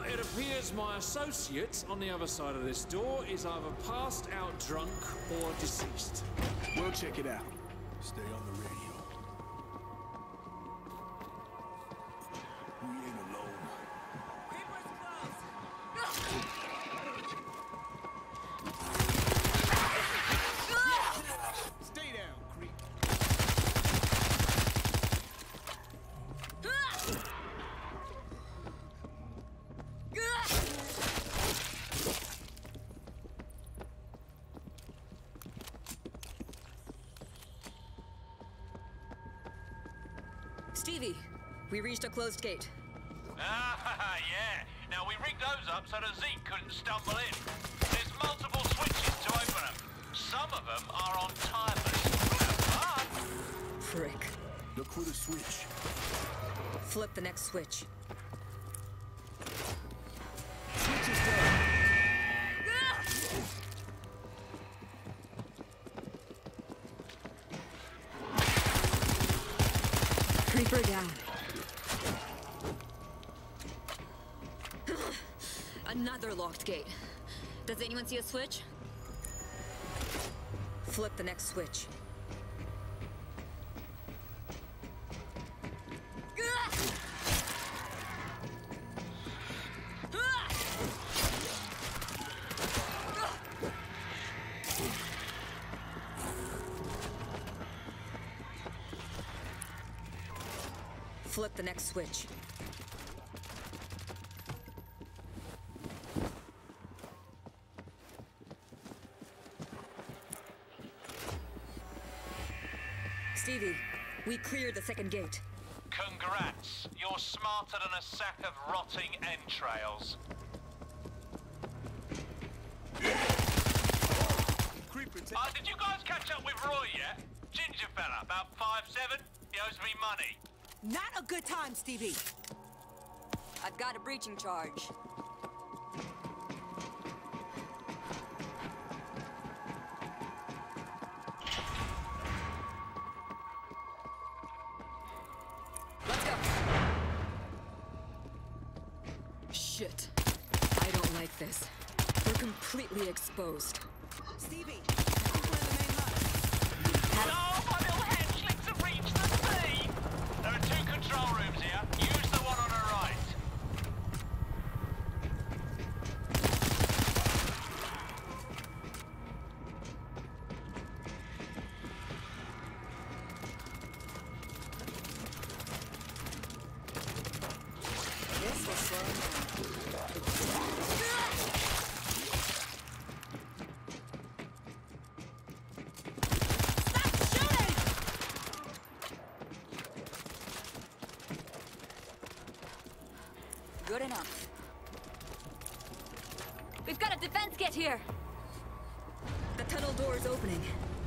It appears my associate on the other side of this door is either passed out drunk or deceased. We'll check it out. Stay on the radio. We ain't alone. Stay down, creep. Stevie, we reached a closed gate. Ah, yeah. Now, we rigged those up so the Zeke couldn't stumble in. There's multiple switches to open them. Some of them are on timers. But... Frick. Look for the switch. Flip the next switch. Switch is down. Creeper down. Another locked gate. Does anyone see a switch? Flip the next switch. Flip the next switch. Stevie, we cleared the second gate. Congrats. You're smarter than a sack of rotting entrails. Creeper, Did you guys catch up with Roy yet? Ginger fella, about 5'7". He owes me money. Not a good time, Stevie. I've got a breaching charge. Let's go. Shit. I don't like this. We're completely exposed. Stevie, I think we're in the main line. No, my little hatchlings have reached the sea! There are 2 control rooms here. Use the one on the right. This will slow down. Good enough. We've got a defense kit here. The tunnel door is opening.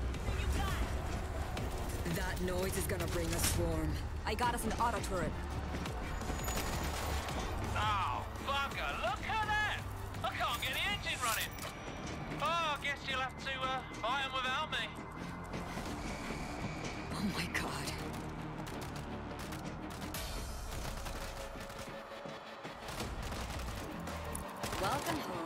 That noise is gonna bring a swarm. I got us an auto turret. Oh, bugger, look at that! I can't get the engine running. Oh, I guess you'll have to buy them without me. Oh my god. Welcome home.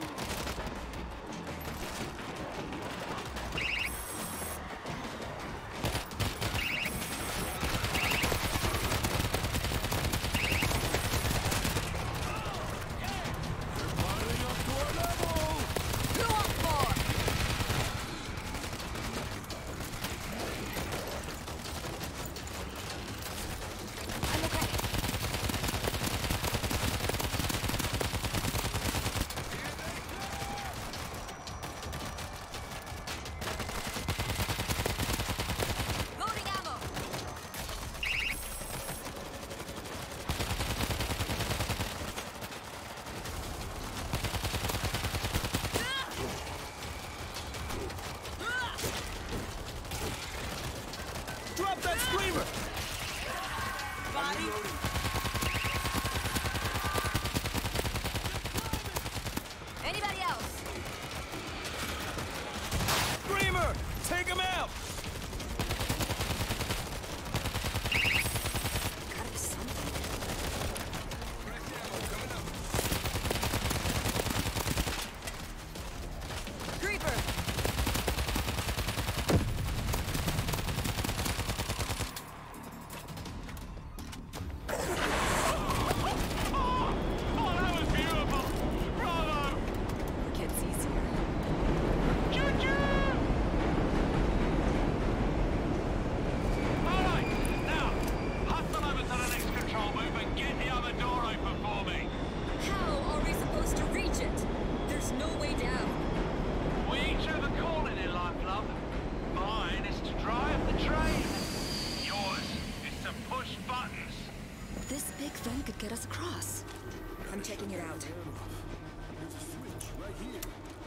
big vent could get us across. I'm checking it out. There's a switch right here.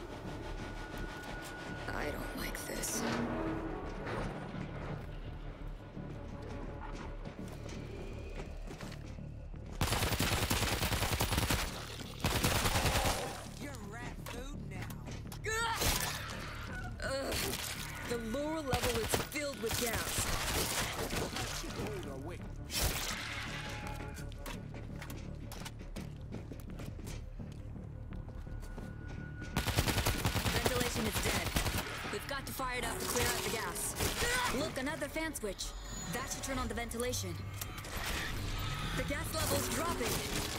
I don't like this. You're rat food now. Ugh. The lower level is filled with gas. Hold our weight. Ventilation is dead. We've got to fire it up to clear out the gas. Look, another fan switch. That should turn on the ventilation. The gas level's dropping.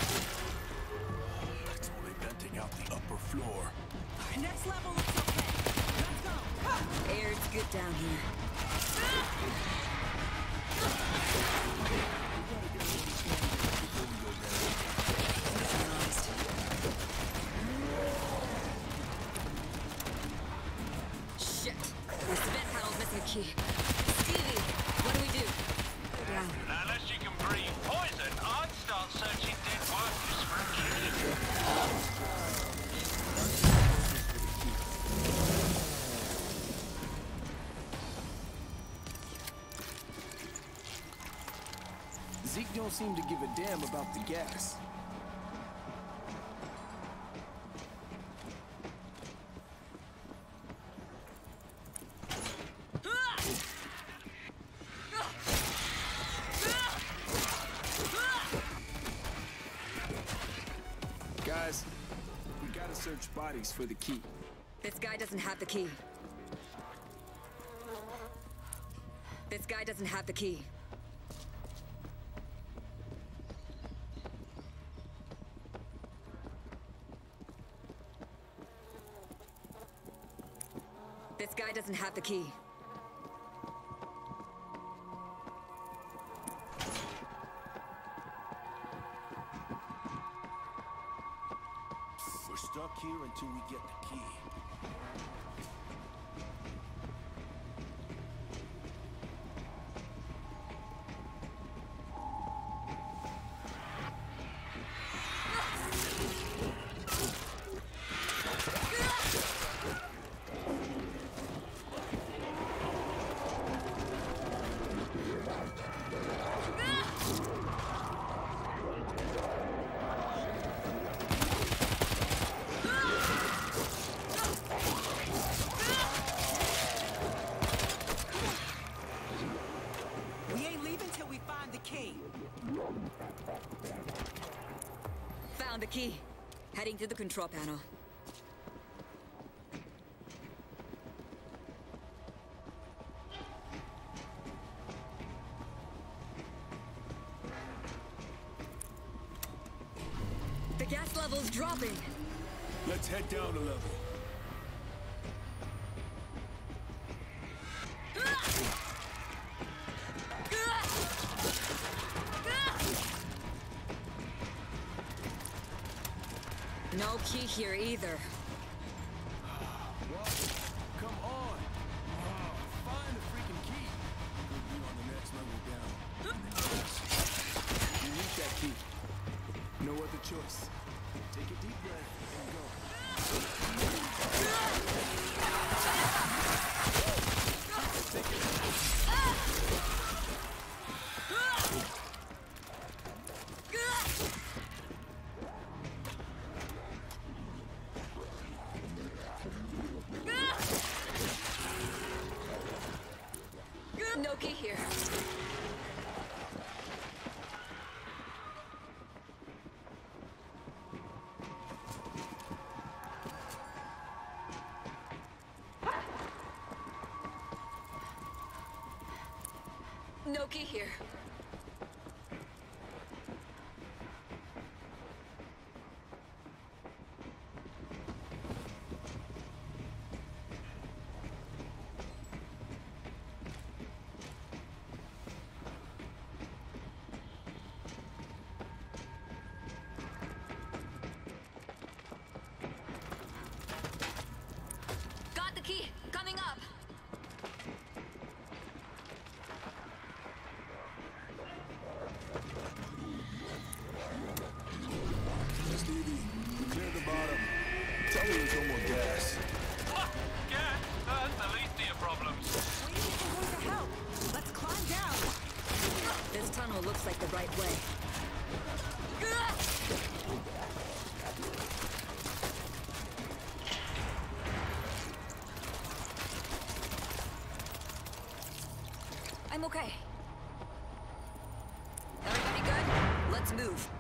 It's only venting out the upper floor. Next level looks okay. Let's go. Ah! Air's good down here. Shit. This vent panel's missing a key. Stevie, what do we do? Down. Now, unless you can breathe poison, I'd start searching dead workers for a key. Zeke don't seem to give a damn about the gas. Guys, we gotta search bodies for the key. This guy doesn't have the key. This guy doesn't have the key. This guy doesn't have the key. We're stuck here until we get the key. We ain't leaving till we find the key. Found the key. Heading to the control panel. The gas level's dropping. Let's head down a level. No key here either. What? Come on! Find the freaking key. Could be on the next level down. You need that key. No other choice. Take a deep breath and go. No key here. No key here. Got the key. Coming up. right way. I'm okay. Everybody good? Let's move.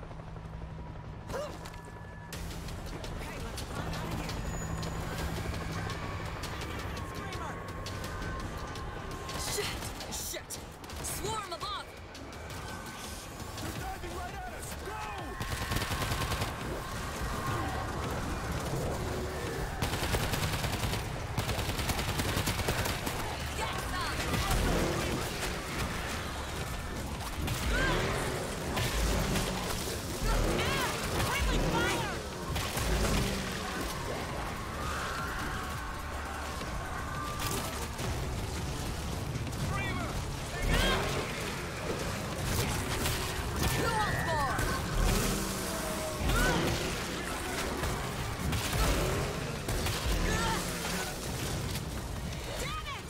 Okay, let's climb out of here. Screamer! Shit! Swarm above! They're diving right at us! Go! Get some! Friendly fire! Who wants more? Damn it!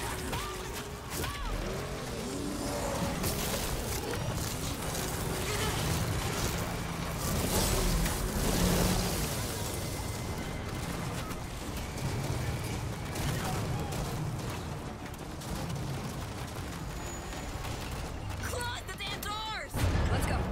Close the damn doors! Let's go.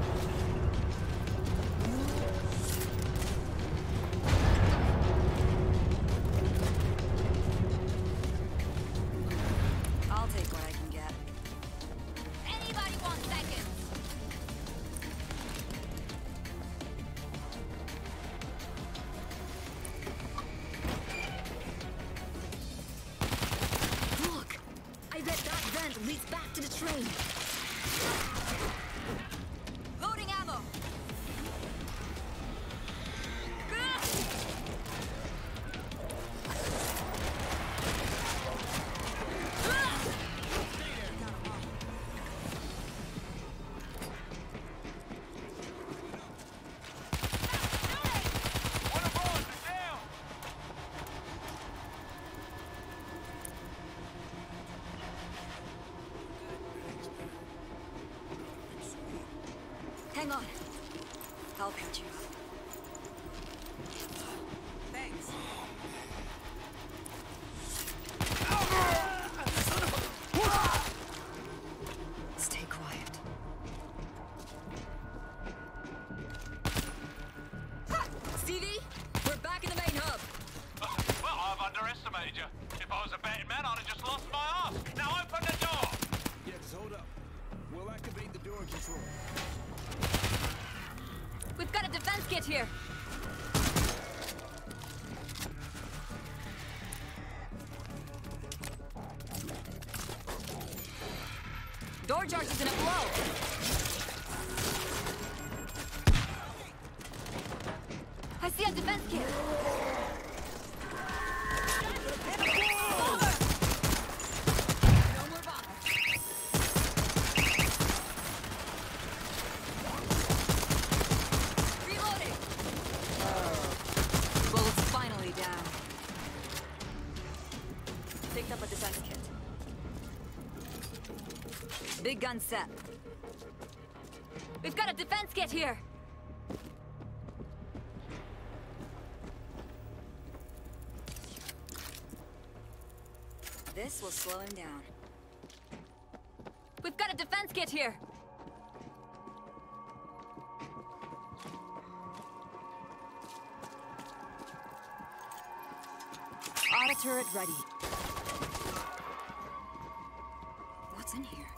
I'll take what I can get. Anybody want seconds? Look! I bet that vent leads back to the train. Loading ammo! One of ours is down! Hang on. I'll catch you up. Thanks. Stay quiet. Stevie, we're back in the main hub. Well, I've underestimated you. If I was a betting man, I'd have just lost my ass. Now open the door! Yeah, just hold up. We'll activate the door control. We've got a defense kit here. Door charge is gonna blow. I see a defense kit. No more bombs. Reloading. Bullets finally down. Picked up a defense kit. Big gun set. We've got a defense kit here. This will slow him down. We've got a defense kit here. Auto turret ready. What's in here?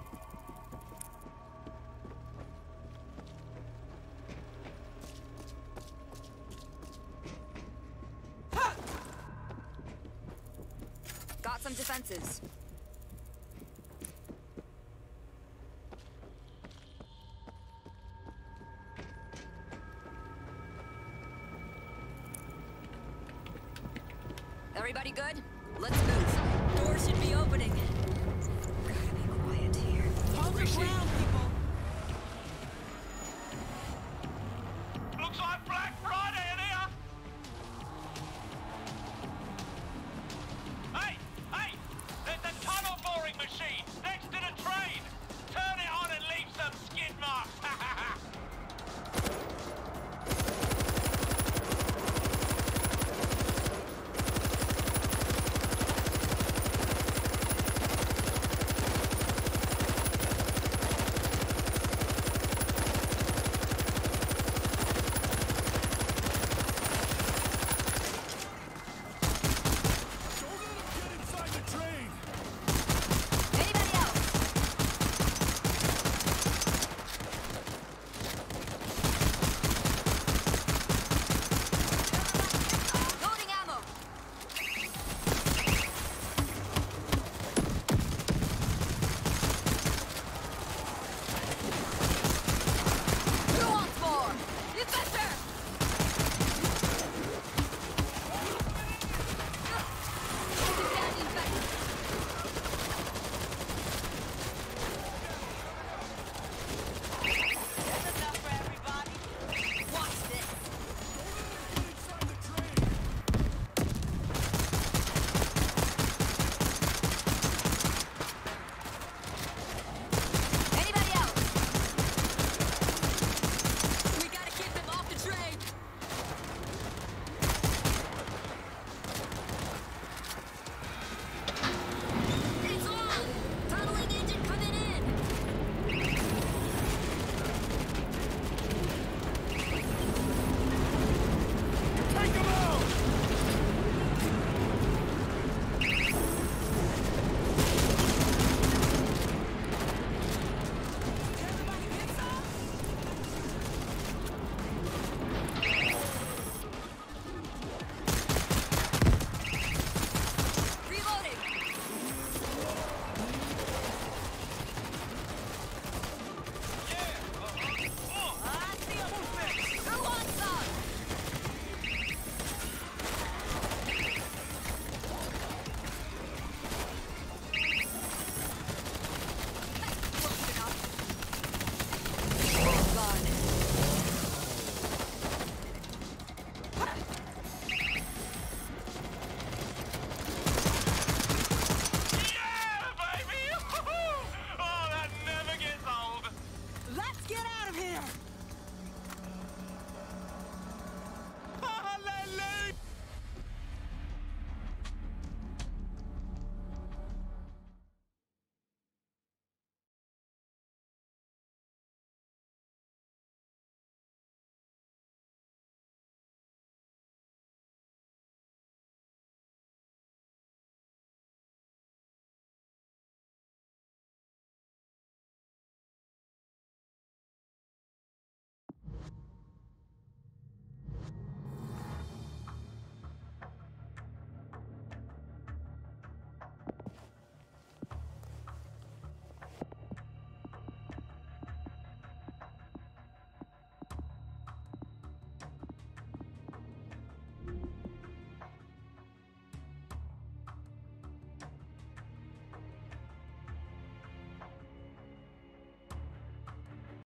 Got some defenses. Everybody good? Let's move. Door should be opening. Gotta be quiet here. Hold your ground!